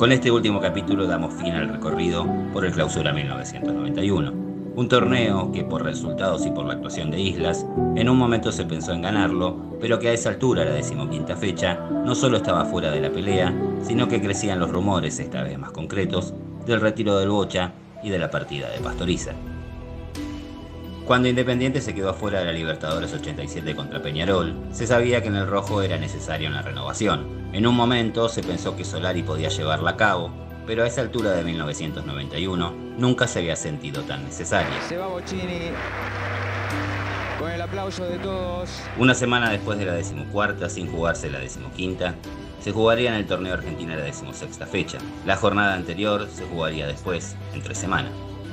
Con este último capítulo damos fin al recorrido por el Clausura 1991. Un torneo que por resultados y por la actuación de Islas, en un momento se pensó en ganarlo, pero que a esa altura, la 15ª fecha, no solo estaba fuera de la pelea, sino que crecían los rumores, esta vez más concretos, del retiro del Bocha y de la partida de Pastoriza. Cuando Independiente se quedó fuera de la Libertadores 87 contra Peñarol, se sabía que en el rojo era necesaria una renovación. En un momento se pensó que Solari podía llevarla a cabo, pero a esa altura de 1991 nunca se había sentido tan necesaria. Se va Bocchini con el aplauso de todos. Una semana después de la 14ª, sin jugarse la 15ª, se jugaría en el torneo argentino la 16ª fecha. La jornada anterior se jugaría después, entre semana.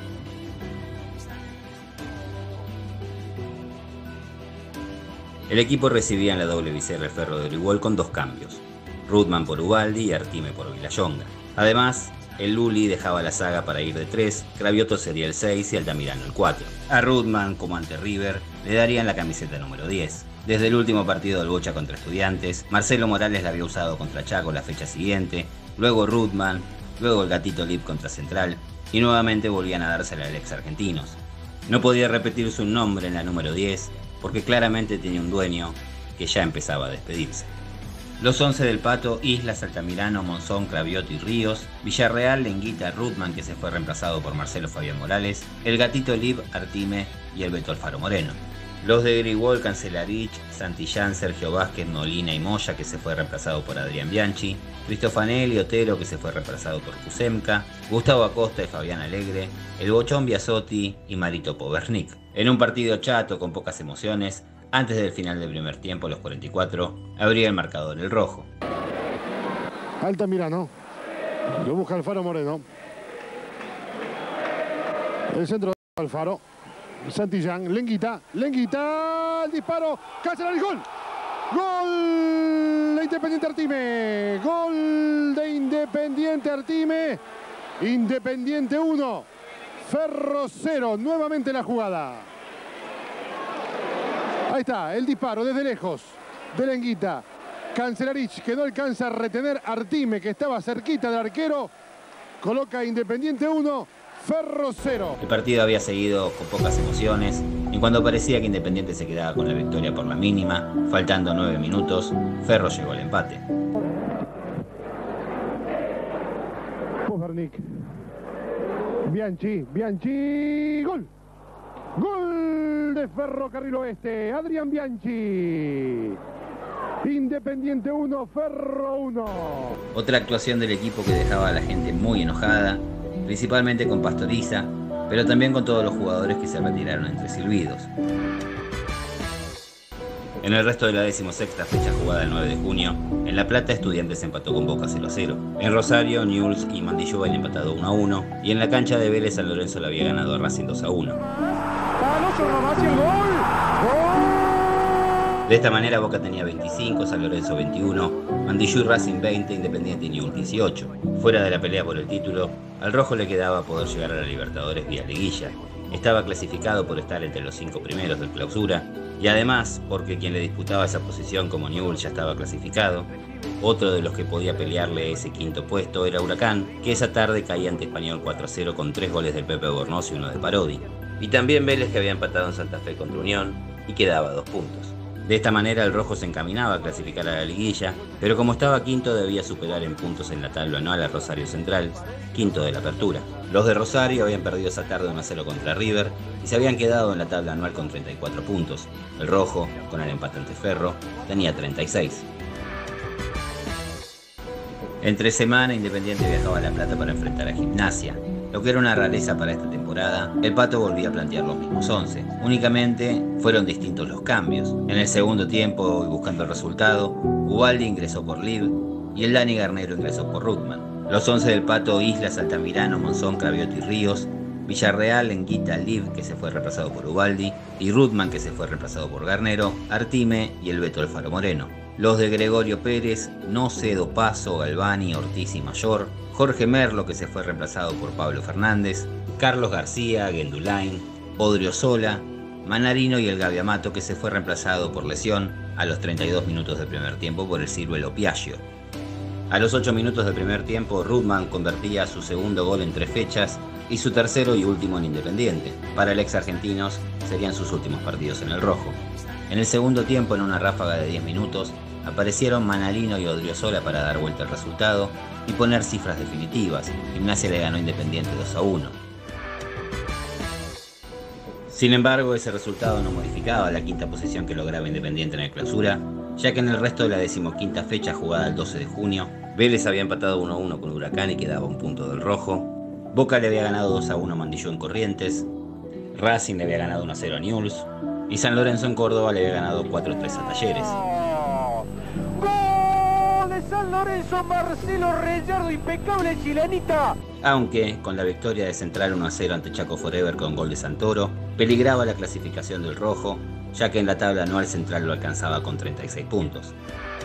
El equipo recibía en la doble visera el Ferro de Grigol con 2 cambios, Rudman por Ubaldi y Artime por Villayonga. Además, el Luli dejaba la saga para ir de 3, Cravioto sería el 6 y Altamirano el 4. A Rudman, como ante River, le darían la camiseta número 10. Desde el último partido del Bocha contra Estudiantes, Marcelo Morales la había usado contra Chaco la fecha siguiente, luego Rudman, luego el Gatito Lip contra Central, y nuevamente volvían a dársela al ex argentinos. No podía repetirse un nombre en la número 10, porque claramente tenía un dueño que ya empezaba a despedirse. Los 11 del Pato: Islas, Altamirano, Monzón, Cravioto y Ríos, Villarreal, Lenguita, Rudman, que se fue reemplazado por Marcelo Fabián Morales, el Gatito Lib, Artime y el Beto Alfaro Moreno. Los de Grigol, Cancelarich, Santillán, Sergio Vázquez, Molina y Moya, que se fue reemplazado por Adrián Bianchi, Cristofanelli, Otero, que se fue reemplazado por Kusemka, Gustavo Acosta y Fabián Alegre, el Bochón Biasotti y Marito Pobernik. En un partido chato con pocas emociones, antes del final del primer tiempo, a los 44, abría el marcador el rojo. Altamirano, lo busca Alfaro Moreno. El centro de Alfaro. Santillán, Lenguita, el disparo, Cancelarich, gol. Gol de Independiente Artime. Gol de Independiente Artime. Independiente 1, Ferro 0. Nuevamente la jugada. Ahí está, el disparo desde lejos de Lenguita. Cancelarich, que no alcanza a retener Artime, que estaba cerquita del arquero. Coloca Independiente 1, Ferro 0. El partido había seguido con pocas emociones, y cuando parecía que Independiente se quedaba con la victoria por la mínima, faltando 9 minutos, Ferro llegó al empate. Pobernik. Bianchi, gol. Gol de Ferrocarril Oeste, Adrián Bianchi. Independiente 1, Ferro 1. Otra actuación del equipo que dejaba a la gente muy enojada, principalmente con Pastoriza, pero también con todos los jugadores que se retiraron entre silbidos. En el resto de la 16ª fecha jugada el 9 de junio, en La Plata Estudiantes empató con Boca 0-0. En Rosario, Newell's y Mandillú habían empatado 1-1, y en la cancha de Vélez San Lorenzo le había ganado a Racing 2-1. De esta manera Boca tenía 25, San Lorenzo 21, Mandillú y Racing 20, Independiente y Newell's 18. Fuera de la pelea por el título, al rojo le quedaba poder llegar a la Libertadores vía liguilla. Estaba clasificado por estar entre los 5 primeros del Clausura, y además porque quien le disputaba esa posición como Newell's ya estaba clasificado. Otro de los que podía pelearle ese 5º puesto era Huracán, que esa tarde caía ante Español 4-0 con 3 goles del Pepe Bornoz y 1 de Parodi. Y también Vélez, que había empatado en Santa Fe contra Unión y quedaba a 2 puntos. De esta manera el rojo se encaminaba a clasificar a la liguilla, pero como estaba quinto debía superar en puntos en la tabla anual a Rosario Central, quinto de la apertura. Los de Rosario habían perdido esa tarde 1-0 contra River y se habían quedado en la tabla anual con 34 puntos. El rojo, con el empate ante Ferro, tenía 36. Entre semana Independiente viajaba a La Plata para enfrentar a Gimnasia. Lo que era una rareza para esta temporada, el Pato volvía a plantear los mismos 11. Únicamente fueron distintos los cambios. En el segundo tiempo, y buscando el resultado, Ubaldi ingresó por Lib y el Dani Garnero ingresó por Rudman. Los 11 del Pato: Islas, Altamirano, Monzón, Cravioto y Ríos, Villarreal, Lenguita, Lib, que se fue reemplazado por Ubaldi, y Rudman, que se fue reemplazado por Garnero, Artime y el Beto Alfaro Moreno. Los de Gregorio Pérez, Nocedo, Paso, Galvani, Ortiz y Mayor, Jorge Merlo, que se fue reemplazado por Pablo Fernández, Carlos García, Gendulain, Odriozola, Manarino y el Gaby Amato, que se fue reemplazado por lesión a los 32 minutos del primer tiempo por el Ciruelo Piaggio. A los 8 minutos del primer tiempo, Rudman convertía su segundo gol en 3 fechas y su tercero y último en Independiente. Para el ex argentinos serían sus últimos partidos en el rojo. En el segundo tiempo, en una ráfaga de 10 minutos, aparecieron Manalino y Odriozola para dar vuelta al resultado y poner cifras definitivas. Gimnasia le ganó Independiente 2-1. Sin embargo, ese resultado no modificaba la quinta posición que lograba Independiente en el Clausura, ya que en el resto de la 15ª fecha, jugada el 12 de junio, Vélez había empatado 1-1 con Huracán y quedaba un punto del rojo. Boca le había ganado 2-1 a Mandillú en Corrientes, Racing le había ganado 1-0 a Newell's y San Lorenzo en Córdoba le había ganado 4-3 a Talleres. ¡Gol de San Lorenzo! Marcelo Reyardo, impecable chilenita. Aunque, con la victoria de Central 1-0 ante Chaco Forever con gol de Santoro, peligraba la clasificación del rojo, ya que en la tabla anual Central lo alcanzaba con 36 puntos.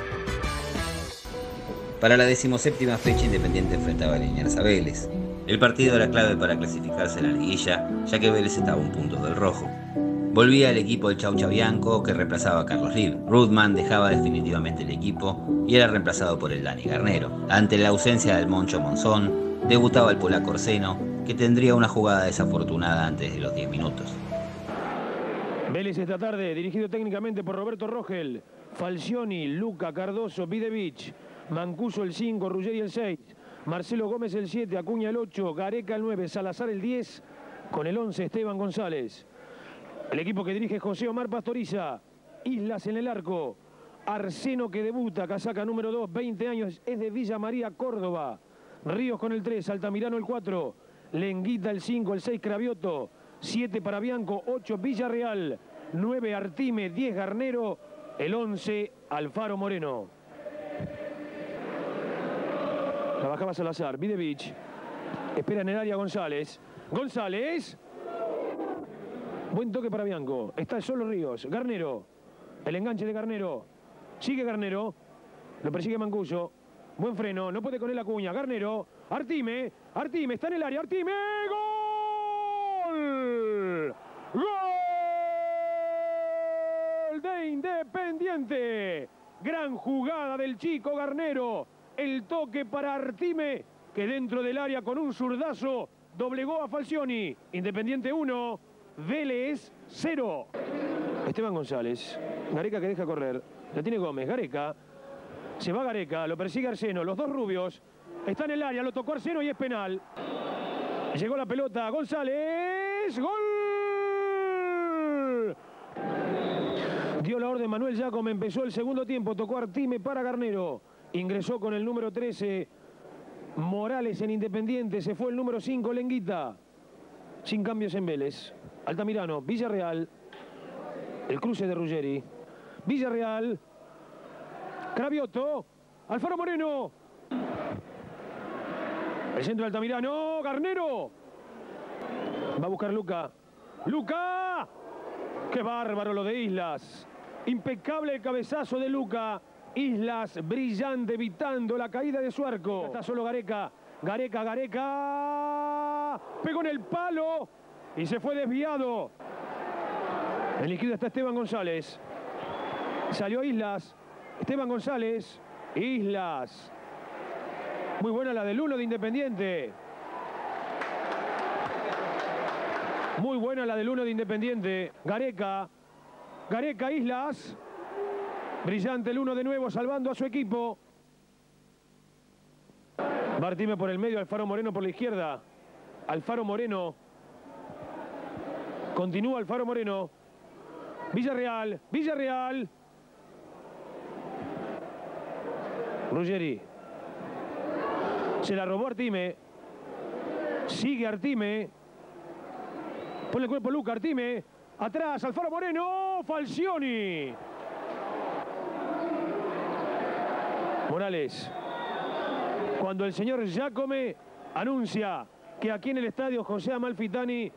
Para la 17ª fecha, Independiente enfrentaba a Liniers a Vélez. El partido era clave para clasificarse en la liguilla, ya que Vélez estaba a un punto del rojo. Volvía el equipo del Chaucha Bianco, que reemplazaba a Carlos Liv. Rudman dejaba definitivamente el equipo y era reemplazado por el Dani Garnero. Ante la ausencia del Moncho Monzón, debutaba el polaco Orseno, que tendría una jugada desafortunada antes de los 10 minutos. Vélez esta tarde, dirigido técnicamente por Roberto Rogel, Falcioni, Luca, Cardoso, Videvich, Mancuso el 5, Ruggeri el 6, Marcelo Gómez el 7, Acuña el 8, Gareca el 9, Salazar el 10, con el 11 Esteban González. El equipo que dirige José Omar Pastoriza, Islas en el arco, Arseno que debuta, casaca número 2, 20 años, es de Villa María, Córdoba. Ríos con el 3, Altamirano el 4, Lenguita el 5, el 6 Cravioto, 7 para Bianco, 8 Villarreal, 9 Artime, 10 Garnero, el 11 Alfaro Moreno. Trabajaba Salazar, Videvich, espera en el área González. González, buen toque para Bianco, está solo Ríos, Garnero, el enganche de Garnero, sigue Garnero, lo persigue Mancuso, buen freno, no puede con él Acuña, Garnero, Artime, Artime, está en el área, Artime, ¡gol! ¡Gol de Independiente! Gran jugada del chico Garnero, el toque para Artime, que dentro del área con un zurdazo doblegó a Falcioni. Independiente 1, Vélez 0. Esteban González, Gareca que deja correr, la tiene Gómez, Gareca, se va Gareca, lo persigue Arseno, los dos rubios, está en el área, lo tocó Arseno y es penal. Llegó la pelota, González, ¡gol! Dio la orden Manuel Giacome, empezó el segundo tiempo, tocó Artime para Garnero, ingresó con el número 13 Morales en Independiente, se fue el número 5 Lenguita, sin cambios en Vélez. Altamirano, Villarreal, el cruce de Ruggeri, Villarreal, Cravioto, Alfaro Moreno, el centro de Altamirano, Garnero, va a buscar Luca, Luca, qué bárbaro lo de Islas, impecable el cabezazo de Luca, Islas brillante evitando la caída de su arco, está solo Gareca, Gareca, Gareca, pegó en el palo y se fue desviado. En la izquierda está Esteban González, salió Islas, Esteban González, Islas, muy buena la del 1 de Independiente, muy buena la del 1 de Independiente, Gareca, Gareca, Islas, brillante el 1 de nuevo salvando a su equipo. Artime por el medio, Alfaro Moreno por la izquierda, Alfaro Moreno, continúa Alfaro Moreno, Villarreal, Villarreal, Ruggeri, se la robó Artime, sigue Artime, pone el cuerpo Luca, Artime, atrás Alfaro Moreno, Falcioni, Morales, cuando el señor Giacome anuncia que aquí en el estadio José Amalfitani.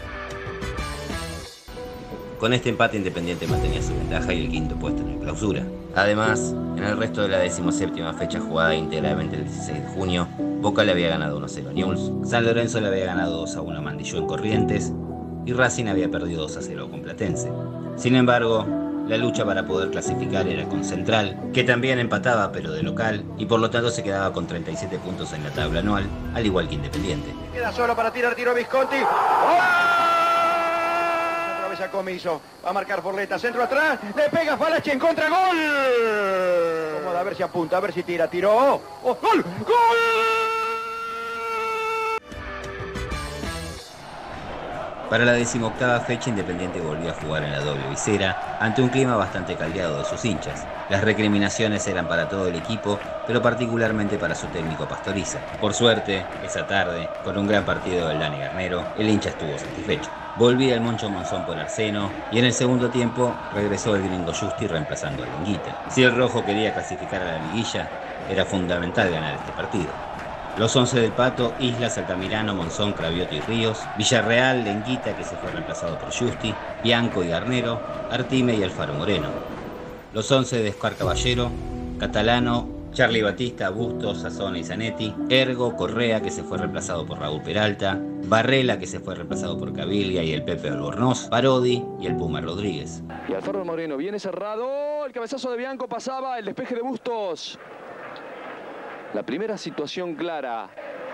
Con este empate Independiente mantenía su ventaja y el quinto puesto en el Clausura. Además, en el resto de la 17ª fecha jugada íntegramente el 16 de junio, Boca le había ganado 1-0 a Newell's, San Lorenzo le había ganado 2-1 a Mandillú en Corrientes y Racing había perdido 2-0 con Platense. Sin embargo, La lucha para poder clasificar era con Central, que también empataba pero de local, y por lo tanto se quedaba con 37 puntos en la tabla anual, al igual que Independiente. Queda solo para tirar tiro Visconti. A Comiso, va a marcar Forleta, centro atrás, le pega Falachi en contra, gol. Cómoda, a ver si apunta, a ver si tira, tiró. ¡Oh, gol! ¡Gol! Para la 18ª fecha, Independiente volvió a jugar en la doble visera, ante un clima bastante caldeado de sus hinchas. Las recriminaciones eran para todo el equipo, pero particularmente para su técnico Pastoriza. Por suerte, esa tarde, con un gran partido del Dani Garnero, el hincha estuvo satisfecho. Volvía el Moncho Monzón por Arseno y en el segundo tiempo regresó el gringo Justi reemplazando a Lenguita. Si el rojo quería clasificar a la liguilla, era fundamental ganar este partido. Los 11 del Pato: Islas, Altamirano, Monzón, Cravioto y Ríos; Villarreal, Lenguita, que se fue reemplazado por Justi; Bianco y Garnero; Artime y Alfaro Moreno. Los 11 de Oscar Caballero: Catalano, Charlie Batista, Bustos, Sazón y Zanetti; Ergo, Correa, que se fue reemplazado por Raúl Peralta; Barrela, que se fue reemplazado por Caviglia y el Pepe Albornoz; Parodi y el Puma Rodríguez. Y Alfaro Moreno viene cerrado, el cabezazo de Bianco pasaba, el despeje de Bustos. La primera situación clara.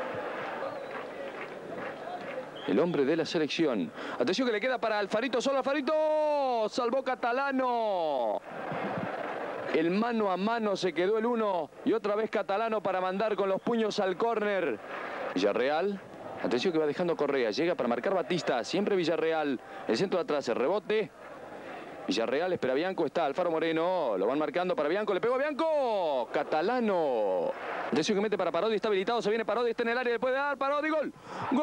El hombre de la selección. Atención que le queda para Alfarito, solo Alfarito. Salvó Catalano. El mano a mano se quedó el 1. Y otra vez Catalano para mandar con los puños al córner. Villarreal. Atención que va dejando Correa. Llega para marcar Batista. Siempre Villarreal. El centro de atrás, el rebote. Villarreal espera a Bianco. Está Alfaro Moreno. Lo van marcando para Bianco. Le pegó a Bianco. Catalano. Atención que mete para Parodi. Está habilitado. Se viene Parodi. Está en el área. Le puede dar Parodi. Gol.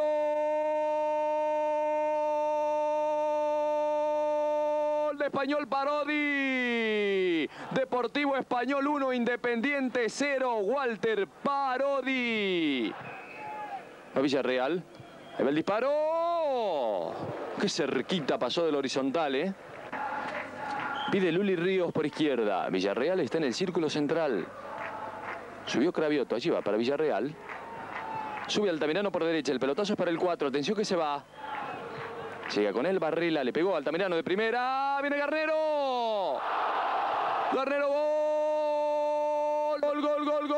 Gol de Español Parodi. Deportivo Español 1. Independiente 0. Walter Parodi. A Villarreal. Ahí va el disparo. Qué cerquita pasó del horizontal, ¿eh? Pide Luli Ríos por izquierda. Villarreal está en el círculo central. Subió Cravioto. Allí va para Villarreal. Sube Altamirano por derecha. El pelotazo es para el 4. Atención que se va. Llega con él Barrela. Le pegó Altamirano de primera. Viene Garnero. Garnero, gol. Gol, gol, gol,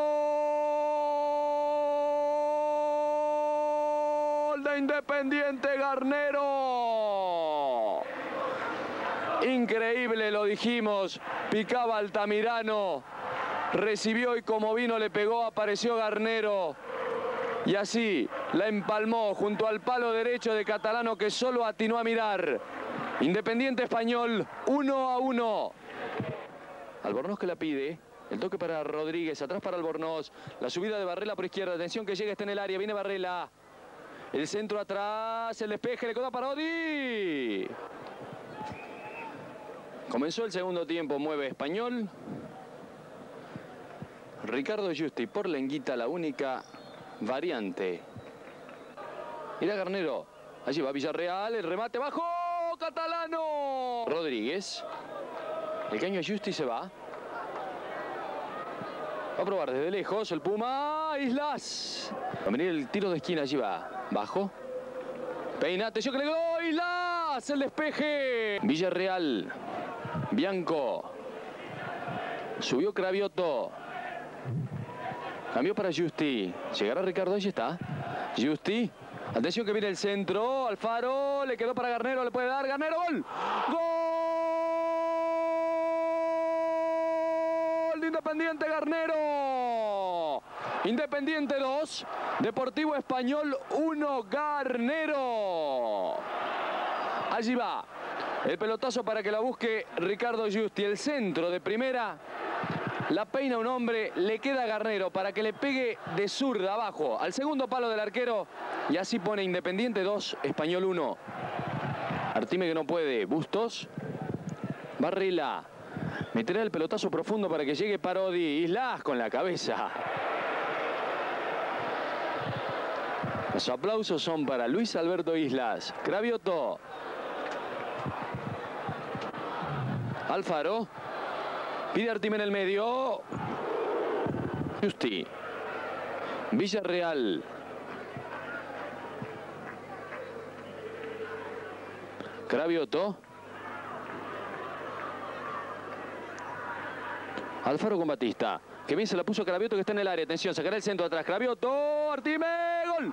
gol. De Independiente Garnero. Increíble, lo dijimos. Picaba Altamirano. Recibió y como vino le pegó. Apareció Garnero. Y así la empalmó junto al palo derecho de Catalano, que solo atinó a mirar. Independiente Español 1-1. Albornoz que la pide. El toque para Rodríguez. Atrás para Albornoz. La subida de Barrela por izquierda. Atención que llega, está en el área. Viene Barrela. El centro atrás. El despeje. Le queda a Parodi. Comenzó el segundo tiempo. Mueve Español. Ricardo Justi por Lenguita, la única variante. Mira Garnero. Allí va Villarreal. El remate bajo. Catalano. Rodríguez. El caño a Justi se va. Va a probar desde lejos el Puma. Islas. Va a venir el tiro de esquina. Allí va. Bajo. Peina. Atención que le dio Islas. El despeje. Villarreal. Bianco. Subió Cravioto. Cambió para Justi. Llegará Ricardo. Allí está. Justi. Atención que viene el centro. Alfaro. Le quedó para Garnero. Le puede dar. Garnero. Gol. Gol de Independiente Garnero. Independiente 2. Deportivo Español 1. Garnero. Allí va. El pelotazo para que la busque Ricardo Justi. El centro de primera. La peina un hombre, le queda a Garnero para que le pegue de zurda abajo al segundo palo del arquero. Y así pone Independiente 2, Español 1. Artime que no puede. Bustos. Barrela. Meterá el pelotazo profundo para que llegue Parodi. Islas con la cabeza. Los aplausos son para Luis Alberto Islas. Cravioto. Alfaro. Pide Artime en el medio. Justi. Villarreal. Cravioto. Alfaro con Batista. Que bien se la puso Cravioto, que está en el área. Atención, sacará el centro atrás. Cravioto, Artime, gol.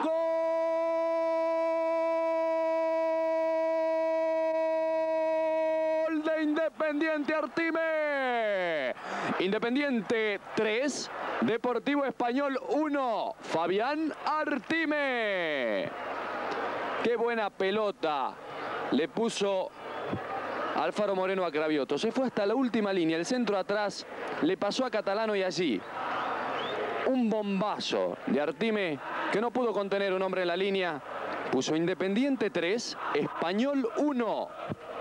¡Gol de Independiente Artime! Independiente 3, Deportivo Español 1. Fabián Artime. Qué buena pelota le puso Alfaro Moreno a Cravioto. Se fue hasta la última línea, el centro atrás, le pasó a Catalano y allí un bombazo de Artime que no pudo contener un hombre en la línea. Puso Independiente 3, Español 1.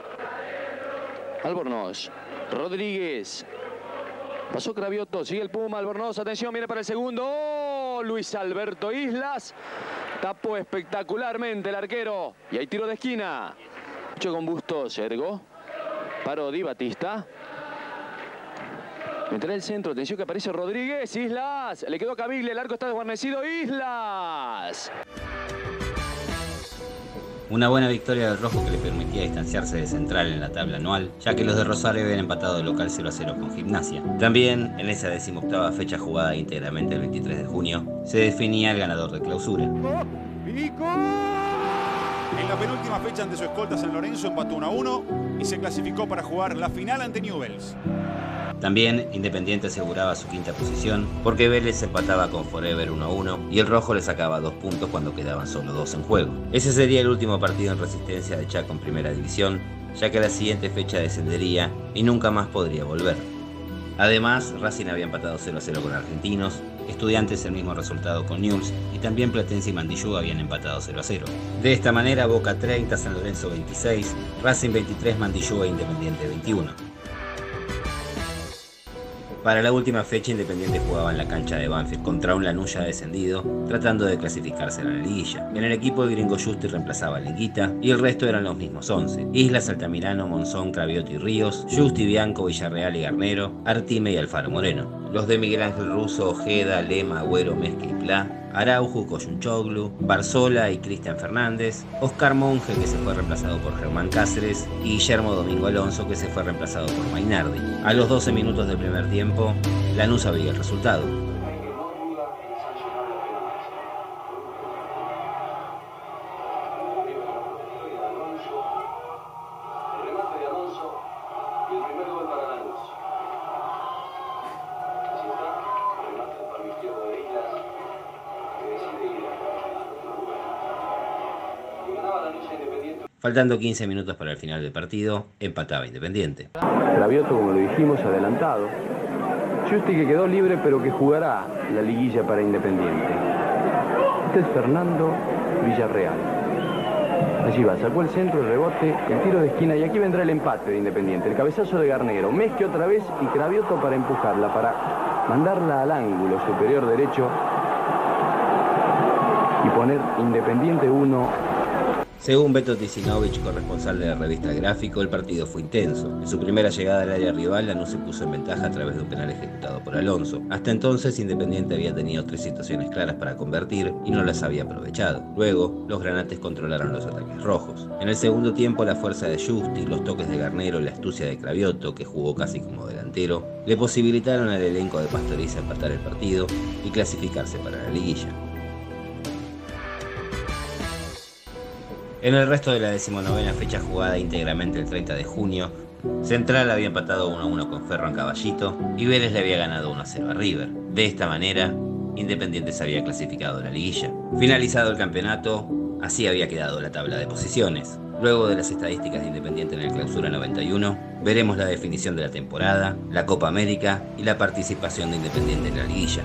Albornoz, Rodríguez. Pasó Cravioto, sigue el Puma, Albornoz, atención, viene para el segundo. ¡Oh! Luis Alberto Islas tapó espectacularmente el arquero. Y hay tiro de esquina. Hecho con Bustos, Ergo. Parodi, Batista. Entra el centro, atención que aparece Rodríguez, Islas. Le quedó Caviglia, el arco está desguarnecido, Islas. Una buena victoria del rojo que le permitía distanciarse de Central en la tabla anual, ya que los de Rosario habían empatado local 0-0 con Gimnasia. También, en esa 18ª fecha jugada íntegramente el 23 de junio, se definía el ganador de clausura. En la penúltima fecha ante su escolta San Lorenzo empató 1-1 y se clasificó para jugar la final ante Newell's. También Independiente aseguraba su quinta posición porque Vélez empataba con Forever 1-1 y el rojo le sacaba 2 puntos cuando quedaban solo 2 en juego. Ese sería el último partido en Resistencia de Chaco en Primera División, ya que la siguiente fecha descendería y nunca más podría volver. Además, Racing había empatado 0-0 con Argentinos, Estudiantes el mismo resultado con Newell's y también Platense y Mandillú habían empatado 0-0. De esta manera, Boca 30, San Lorenzo 26, Racing 23, Mandillú e Independiente 21. Para la última fecha, Independiente jugaba en la cancha de Banfield contra un Lanús ya descendido, tratando de clasificarse a la liguilla. En el equipo el gringo Justi reemplazaba a Linguita y el resto eran los mismos 11. Islas, Altamirano, Monzón, Cravioto y Ríos, Justi, Bianco, Villarreal y Garnero, Artime y Alfaro Moreno. Los de Miguel Ángel Russo, Ojeda, Lema, Agüero, Mezque y Plá, Araujo, Coyunchoglu, Barzola y Cristian Fernández, Oscar Monge, que se fue reemplazado por Germán Cáceres, y Guillermo Domingo Alonso, que se fue reemplazado por Mainardi. A los 12 minutos del primer tiempo, Lanús abría el resultado. Faltando 15 minutos para el final del partido, empataba Independiente. Cravioto, como lo dijimos, adelantado. Justi que quedó libre, pero que jugará la liguilla para Independiente. Este es Fernando Villarreal. Allí va, sacó el centro, el rebote, el tiro de esquina y aquí vendrá el empate de Independiente. El cabezazo de Garnero, Mezque otra vez y Cravioto para empujarla, para mandarla al ángulo superior derecho y poner Independiente 1. Según Beto Tisinovich, corresponsal de la revista El Gráfico, el partido fue intenso. En su primera llegada al área rival, Lanús se puso en ventaja a través de un penal ejecutado por Alonso. Hasta entonces, Independiente había tenido 3 situaciones claras para convertir y no las había aprovechado. Luego, los granates controlaron los ataques rojos. En el segundo tiempo, la fuerza de Justi, los toques de Garnero y la astucia de Cravioto, que jugó casi como delantero, le posibilitaron al elenco de Pastoriza empatar el partido y clasificarse para la liguilla. En el resto de la 19ª fecha jugada íntegramente el 30 de junio, Central había empatado 1-1 con Ferro en Caballito y Vélez le había ganado 1-0 a River. De esta manera, Independiente se había clasificado a la liguilla. Finalizado el campeonato, así había quedado la tabla de posiciones. Luego de las estadísticas de Independiente en el Clausura 91, veremos la definición de la temporada, la Copa América y la participación de Independiente en la liguilla.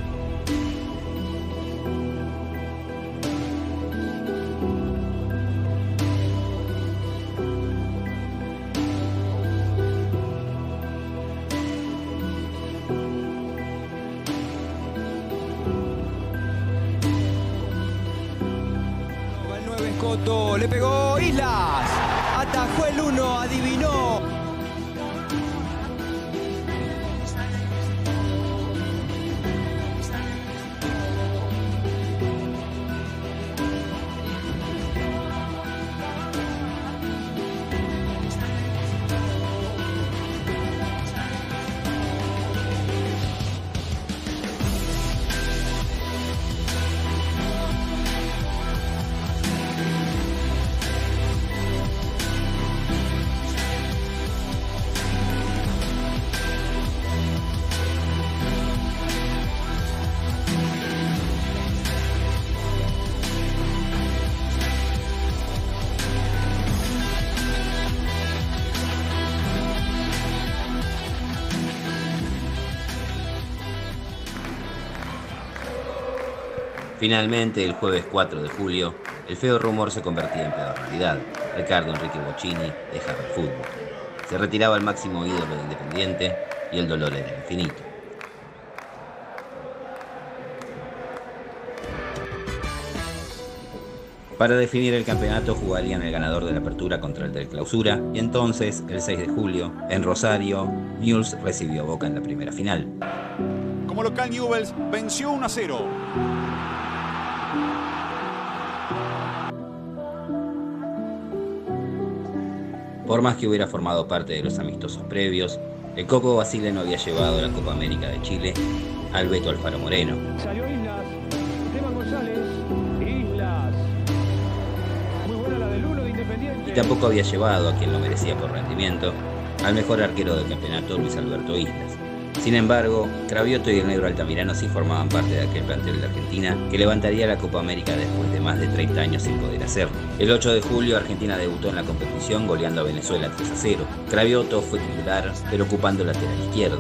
Le pegó Islas, atajó el 1, adivinó. Finalmente, el jueves 4 de julio, el feo rumor se convertía en peor realidad. Ricardo Enrique Bocchini dejaba el fútbol. Se retiraba el máximo ídolo de Independiente y el dolor era infinito. Para definir el campeonato jugarían el ganador de la apertura contra el del clausura y entonces, el 6 de julio, en Rosario, Newell's recibió a Boca en la primera final. Como local, Newell's venció 1-0. Por más que hubiera formado parte de los amistosos previos, el Coco Basile no había llevado a la Copa América de Chile al Beto Alfaro Moreno. Salió Islas, Esteban González, Islas. Muy buena la del 1 de Independiente. Y tampoco había llevado a quien lo merecía por rendimiento, al mejor arquero del campeonato, Luis Alberto Islas. Sin embargo, Cravioto y el negro Altamirano sí formaban parte de aquel plantel de Argentina que levantaría la Copa América después de más de 30 años sin poder hacerlo. El 8 de julio, Argentina debutó en la competición goleando a Venezuela 3-0. Cravioto fue titular, pero ocupando el lateral izquierdo.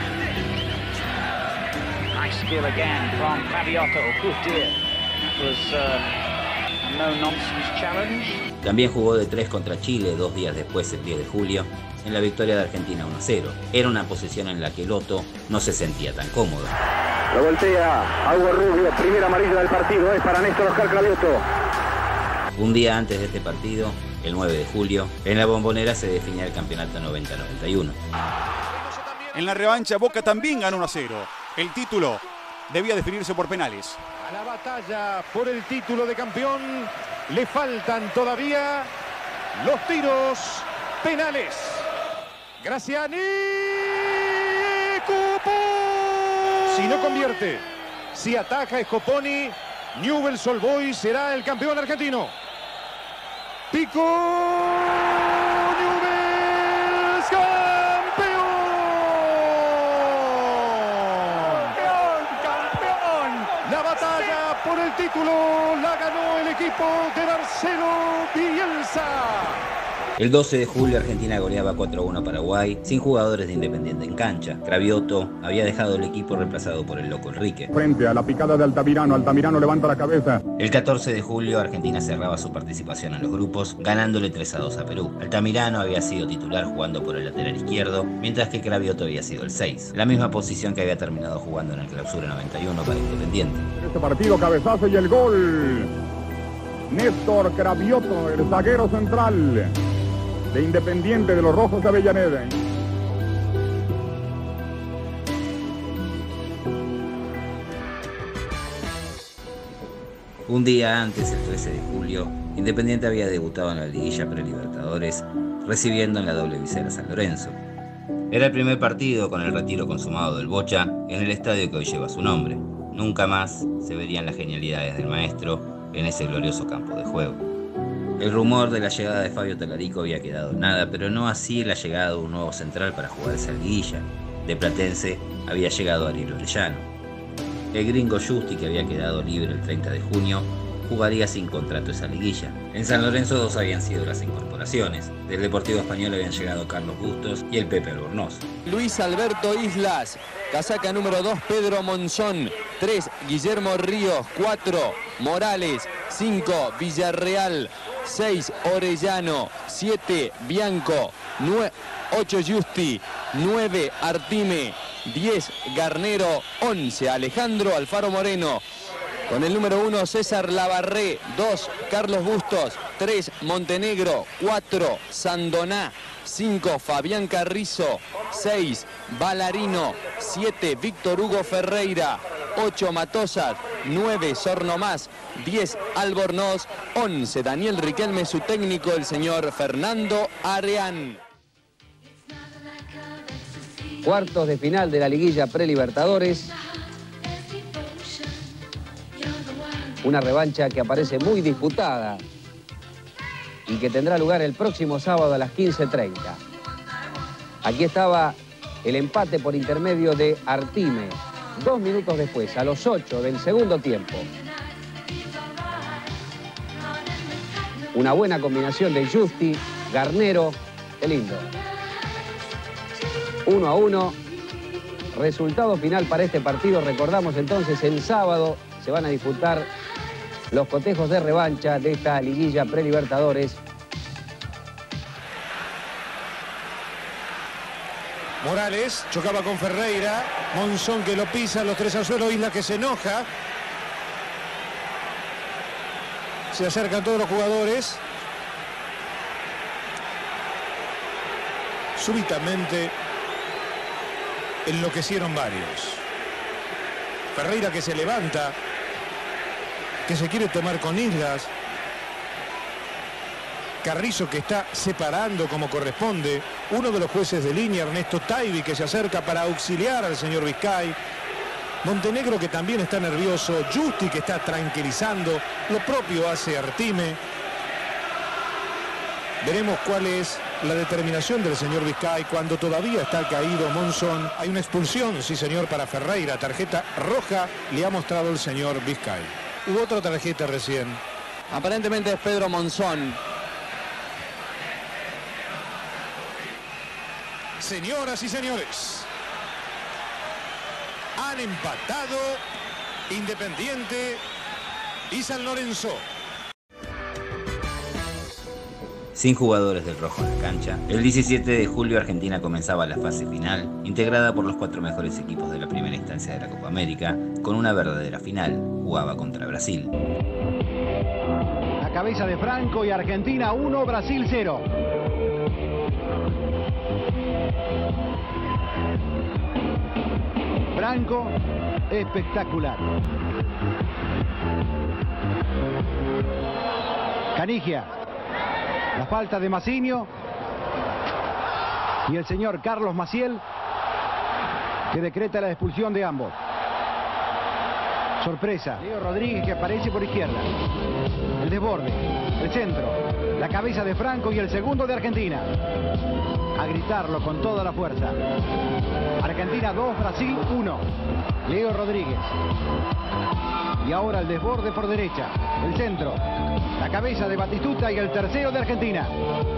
Nice skill again from Cravioto. Good dear. That was a no-nonsense challenge. También jugó de 3 contra Chile 2 días después, el 10 de julio, en la victoria de Argentina 1-0. Era una posición en la que Lotto no se sentía tan cómodo. Lo voltea Hugo Rubio, primera amarilla del partido, es para Néstor Oscar Cravioto. Un día antes de este partido, el 9 de julio, en la Bombonera se definía el campeonato 90-91. En la revancha, Boca también ganó 1-0. El título debía definirse por penales. A la batalla por el título de campeón le faltan todavía los tiros penales. Graciani Cuponi. Si no convierte, si ataja Scoponi, Newell's Old Boys será el campeón argentino. Pico Newell's campeón. Campeón. La batalla por el título la ganó el equipo de Marcelo Bielsa. El 12 de julio Argentina goleaba 4-1 a Paraguay, sin jugadores de Independiente en cancha. Cravioto había dejado el equipo reemplazado por el Loco Enrique. Frente a la picada de Altamirano, Altamirano levanta la cabeza. El 14 de julio Argentina cerraba su participación en los grupos, ganándole 3-2 a Perú. Altamirano había sido titular jugando por el lateral izquierdo, mientras que Cravioto había sido el 6, la misma posición que había terminado jugando en el clausura 91 para Independiente. En este partido, cabezazo y el gol. Néstor Cravioto, el zaguero central de Independiente de los Rojos de Avellaneda. Un día antes, el 13 de julio, Independiente había debutado en la liguilla Prelibertadores, recibiendo en la doble visera San Lorenzo. Era el primer partido con el retiro consumado del Bocha en el estadio que hoy lleva su nombre. Nunca más se verían las genialidades del maestro en ese glorioso campo de juego. El rumor de la llegada de Fabio Talarico había quedado en nada, pero no así la llegada de un nuevo central para jugar esa liguilla. De Platense había llegado Ariel Orellano. El gringo Justi, que había quedado libre el 30 de junio, jugaría sin contrato esa liguilla. En San Lorenzo 2 habían sido las incorporaciones. Del Deportivo Español habían llegado Carlos Bustos y el Pepe Albornoz. Luis Alberto Islas, casaca número 2 Pedro Monzón, 3 Guillermo Ríos, 4 Morales, 5 Villarreal, 6 Orellano, 7 Bianco, 8 Justi, 9 Artime, 10 Garnero, 11 Alejandro Alfaro Moreno. Con el número 1 César Lavarré, 2 Carlos Bustos, 3 Montenegro, 4 Sandoná, 5 Fabián Carrizo, 6 Balarino, 7 Víctor Hugo Ferreira, 8 Matosas, 9 Sornomás, 10 Albornoz, 11 Daniel Riquelme, su técnico el señor Fernando Areán. Cuartos de final de la liguilla Prelibertadores. Una revancha que aparece muy disputada y que tendrá lugar el próximo sábado a las 15:30. Aquí estaba el empate por intermedio de Artime. 2 minutos después, a los 8 del segundo tiempo. Una buena combinación de Justi, Garnero, qué lindo. 1-1. Resultado final para este partido, recordamos entonces el sábado se van a disputar los cotejos de revancha de esta liguilla pre-Libertadores. Morales chocaba con Ferreira, Monzón que lo pisa, los tres al suelo, Isla que se enoja. Se acercan todos los jugadores. Súbitamente enloquecieron varios. Ferreira que se levanta, que se quiere tomar con Islas. Carrizo que está separando como corresponde. Uno de los jueces de línea, Ernesto Taibi, que se acerca para auxiliar al señor Vizcay. Montenegro que también está nervioso. Justi que está tranquilizando. Lo propio hace Artime. Veremos cuál es la determinación del señor Vizcay cuando todavía está caído Monzón. Hay una expulsión, sí señor, para Ferreira. Tarjeta roja le ha mostrado el señor Vizcay. Hubo otra tarjeta recién. Aparentemente es Pedro Monzón. Señoras y señores, han empatado Independiente y San Lorenzo. Sin jugadores del rojo en la cancha, el 17 de julio Argentina comenzaba la fase final, integrada por los 4 mejores equipos de la primera instancia de la Copa América, con una verdadera final. Jugaba contra Brasil. La cabeza de Franco y Argentina 1, Brasil 0. Franco, espectacular. Canigia, la falta de Mazinho y el señor Carlos Maciel, que decreta la expulsión de ambos. Sorpresa, Leo Rodríguez que aparece por izquierda. El desborde, el centro, la cabeza de Franco y el segundo de Argentina. A gritarlo con toda la fuerza. Argentina 2, Brasil 1. Leo Rodríguez. Y ahora el desborde por derecha. El centro. La cabeza de Batistuta y el tercero de Argentina.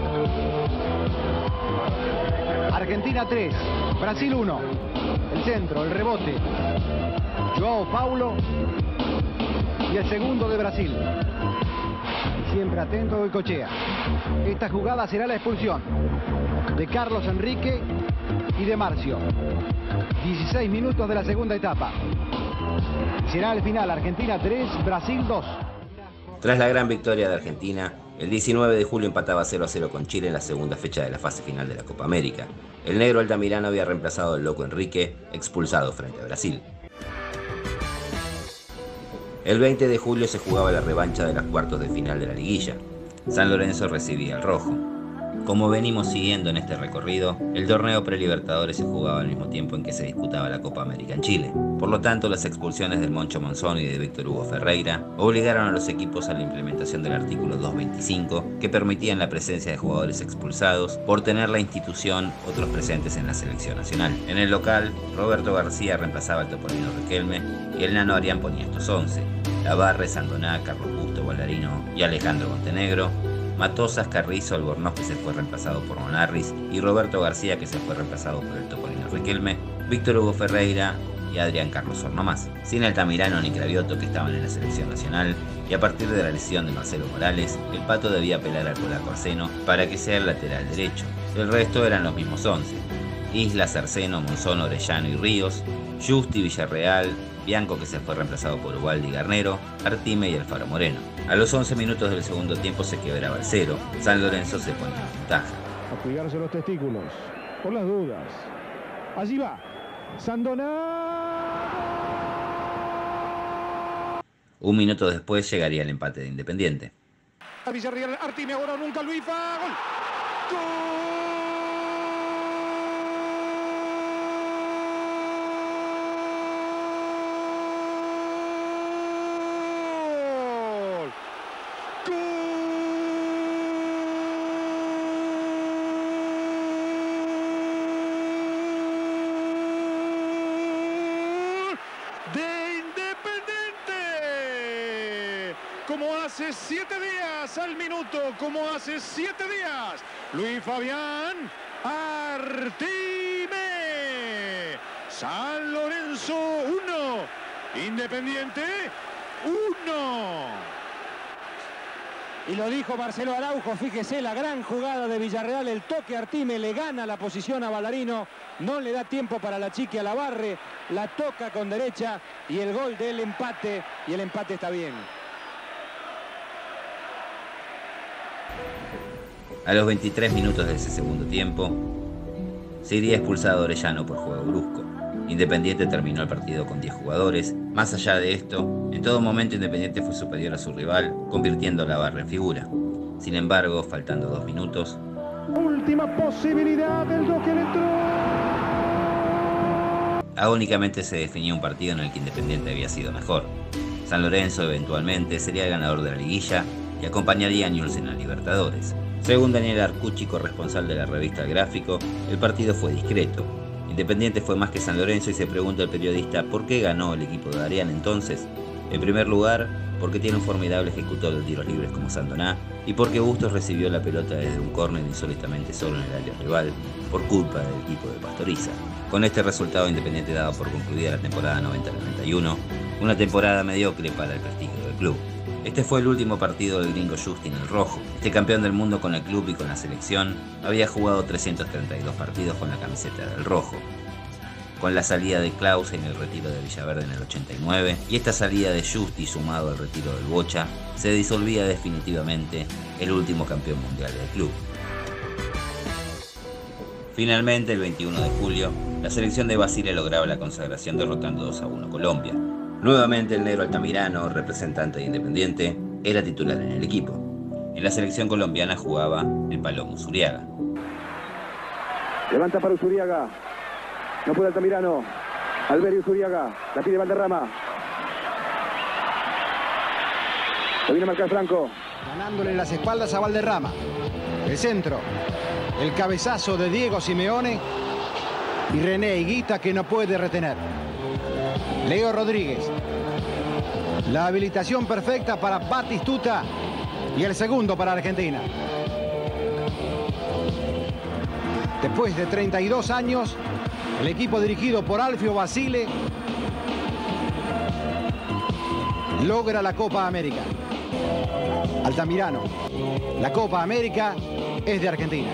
Argentina 3, Brasil 1. El centro, el rebote. Joao Paulo y el segundo de Brasil. Siempre atento Goicoechea. Esta jugada será la expulsión de Carlos Enrique y de Marcio. 16 minutos de la segunda etapa. Será el final, Argentina 3, Brasil 2. Tras la gran victoria de Argentina, el 19 de julio empataba 0-0 con Chile en la segunda fecha de la fase final de la Copa América. El negro Altamirano había reemplazado al loco Enrique, expulsado frente a Brasil. El 20 de julio se jugaba la revancha de los cuartos de final de la liguilla. San Lorenzo recibía al rojo. Como venimos siguiendo en este recorrido, el torneo pre-Libertadores se jugaba al mismo tiempo en que se disputaba la Copa América en Chile. Por lo tanto, las expulsiones del Moncho Monzón y de Víctor Hugo Ferreira obligaron a los equipos a la implementación del artículo 225, que permitían la presencia de jugadores expulsados por tener la institución otros presentes en la selección nacional. En el local, Roberto García reemplazaba al Topolino Riquelme y el Nano Arián ponía estos 11. Lavarre, Sandoná, Carlos Busto, Ballarino y Alejandro Montenegro. Matosas, Carrizo, Albornoz que se fue reemplazado por Monarris y Roberto García que se fue reemplazado por el Topolino Riquelme, Víctor Hugo Ferreira y Adrián Carlos Ornomás, sin Altamirano ni Cravioto que estaban en la selección nacional, y a partir de la lesión de Marcelo Morales, el Pato debía apelar al polaco Arseno para que sea el lateral derecho. El resto eran los mismos 11: Islas, Arseno, Monzón, Orellano y Ríos, Justi, Villarreal, Bianco que se fue reemplazado por Ubaldi y Garnero, Artime y Alfaro Moreno. A los 11 minutos del segundo tiempo se quebraba el 0. San Lorenzo se ponía en ventaja. A cuidarse los testículos, por las dudas. Allí va, Sandoná. Un minuto después llegaría el empate de Independiente. Villarreal, Artime, ahora nunca, Luifa. ¡Gol! ¡Gol! Como hace 7 días al minuto, como hace 7 días, Luis Fabián Artime. San Lorenzo 1, Independiente 1. Y lo dijo Marcelo Araujo, fíjese la gran jugada de Villarreal, el toque a Artime, le gana la posición a Ballarino, no le da tiempo para la Chiqui, a la barre, la toca con derecha y el gol del empate, y el empate está bien. A los 23 minutos de ese segundo tiempo, se iría expulsado Orellano por juego brusco. Independiente terminó el partido con 10 jugadores. Más allá de esto, en todo momento Independiente fue superior a su rival, convirtiendo a la barra en figura. Sin embargo, faltando 2 minutos... Última posibilidad del gol que le entró. Agónicamente se definía un partido en el que Independiente había sido mejor. San Lorenzo eventualmente sería el ganador de la liguilla y acompañaría a Newell's en la Libertadores. Según Daniel Arcucci, corresponsal de la revista El Gráfico, el partido fue discreto. Independiente fue más que San Lorenzo y se pregunta el periodista ¿por qué ganó el equipo de Arián entonces? En primer lugar, porque tiene un formidable ejecutor de tiros libres como Sandoná y porque Bustos recibió la pelota desde un córner insólitamente solo en el área rival por culpa del equipo de Pastoriza. Con este resultado Independiente daba por concluida la temporada 90-91, una temporada mediocre para el prestigio del club. Este fue el último partido del gringo Justin el Rojo. Este campeón del mundo con el club y con la selección había jugado 332 partidos con la camiseta del Rojo. Con la salida de Klaus en el retiro de Villaverde en el 89 y esta salida de Justi sumado al retiro del Bocha, se disolvía definitivamente el último campeón mundial del club. Finalmente, el 21 de julio, la selección de Basile lograba la consagración derrotando 2-1 Colombia. Nuevamente el negro Altamirano, representante de Independiente, era titular en el equipo. En la selección colombiana jugaba el Palomo Usuriaga. Levanta para Usuriaga. No puede Altamirano. Alberio Usuriaga. La pide Valderrama. Lo viene a marcar Franco. Ganándole las espaldas a Valderrama. El centro. El cabezazo de Diego Simeone. Y René Higuita que no puede retener. Leo Rodríguez. La habilitación perfecta para Batistuta. Y el segundo para Argentina. Después de 32 años, el equipo dirigido por Alfio Basile logra la Copa América. Altamirano, la Copa América es de Argentina.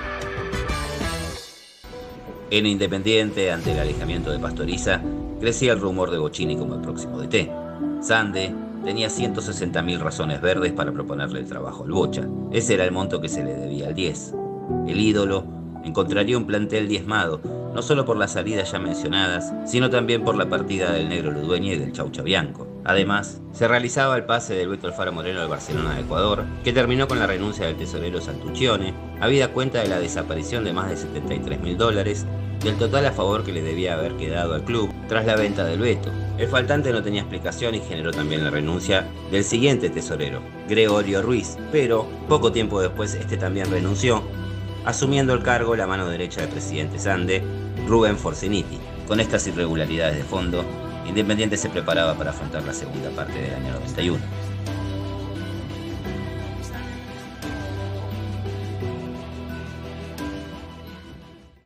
En Independiente, ante el alejamiento de Pastoriza, crecía el rumor de Bocchini como el próximo DT. Sande tenía 160.000 razones verdes para proponerle el trabajo al Bocha. Ese era el monto que se le debía al 10. El ídolo encontraría un plantel diezmado, no solo por las salidas ya mencionadas, sino también por la partida del negro Ludueña y del Chaucha Bianco. Además, se realizaba el pase del Beto Alfaro Moreno al Barcelona de Ecuador, que terminó con la renuncia del tesorero Santuccione, habida cuenta de la desaparición de más de $73.000, del total a favor que le debía haber quedado al club tras la venta del Beto. El faltante no tenía explicación y generó también la renuncia del siguiente tesorero, Gregorio Ruiz, pero poco tiempo después este también renunció, asumiendo el cargo la mano derecha del presidente Sande, Rubén Forceniti. Con estas irregularidades de fondo, Independiente se preparaba para afrontar la segunda parte del año 91.